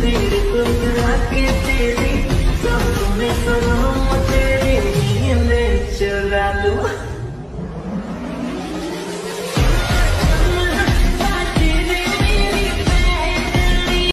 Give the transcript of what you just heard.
तेरे को करा के तेरी सब में सनम तेरी नींद चुरा लूं।